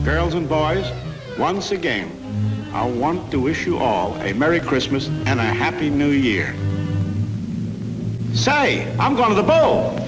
Girls and boys, once again, I want to wish you all a Merry Christmas and a Happy New Year. Say, I'm going to the bowl.